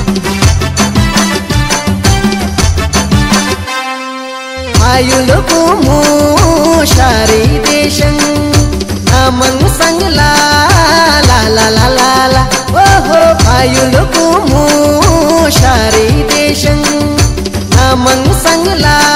आयुलको मो शारी देशं नामं संगला ला ला ला ला ला ओहो आयुलको मो शारी देशं नामं संगला